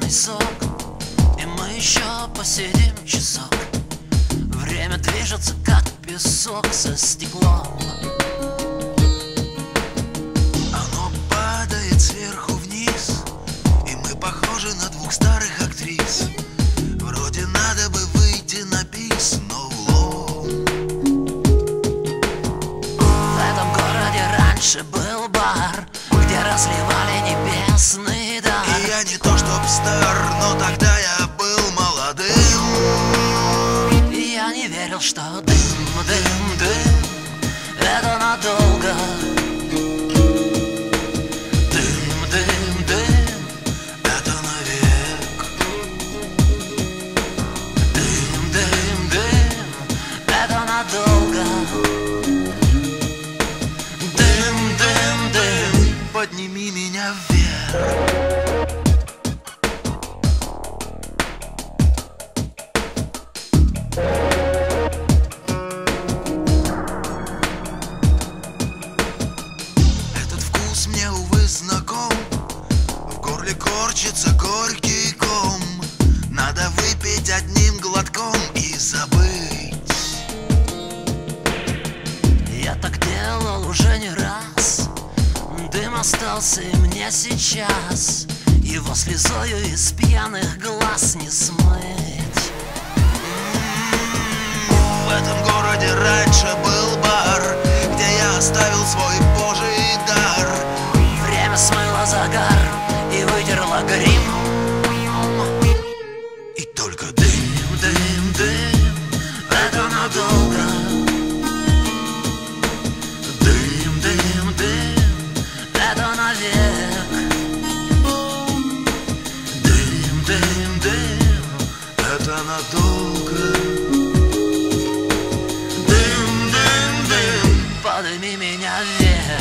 томатный сок, и мы еще посидим часок. Время движется, как песок со стеклом. Оно падает сверху вниз, и мы похожи на двух старых актрис. Вроде надо бы выйти на бис, но влом. В этом городе раньше был бар, где разливали небесный дар. И я не то чтоб стар, но тогда я был молодым. И я не верил, что дым, дым, дым — это надолго. Дым, дым, дым — Это навек. дым, дым, дым — это надолго. Дым, дым, дым. Подними меня вверх. Этот вкус мне, увы, знаком. В горле корчится горький ком. Надо выпить одним глотком и забыть. Я так делал уже не раз. Дым остался и мне сейчас. Его слезою из пьяных глаз не смыть. В этом городе раньше был бар, где я оставил свой божий дар. Время смыло загар и вытерло грим. И только дым. Дым, дым, это надолго. Дым, дым, дым, это навек. Дым, дым, дым, это надолго. Дым, дым, дым. Подними меня вверх.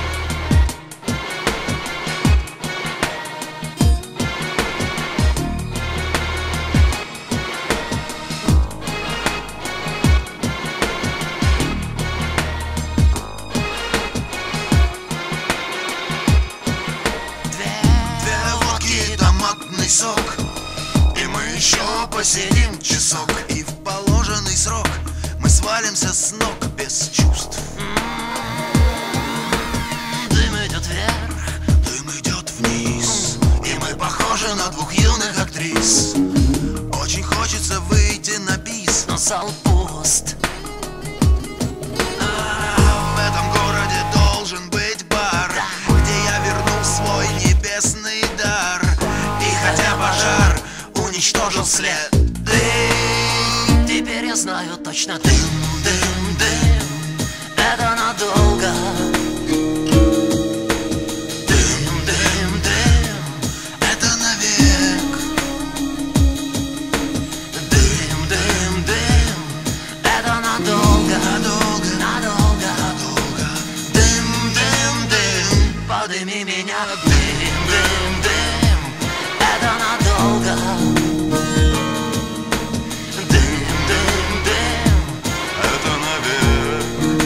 Две водки, томатный сок, и мы еще посидим часок. И в положенный срок мы свалимся с ног без чувств. Дым идет вверх, Дым идет вниз, и мы похожи на двух юных актрис. Очень хочется выйти на бис. но зал пуст. В этом городе должен быть бар, где я верну свой небесный дар. И хотя пожар уничтожил следы, Теперь я знаю точно, дым, дым, дым — это надолго. Дым, дым, дым — это навек. дым, дым, дым — это надолго. Надолго, Надолго. надолго. Дым, дым, дым, подними меня. Дым, дым, дым — это надолго. Дым, дым, дым — Это навек.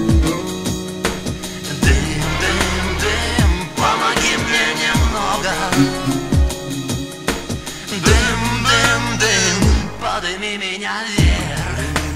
дым, дым, дым, помоги мне немного. Дым, дым, дым, подними меня вверх.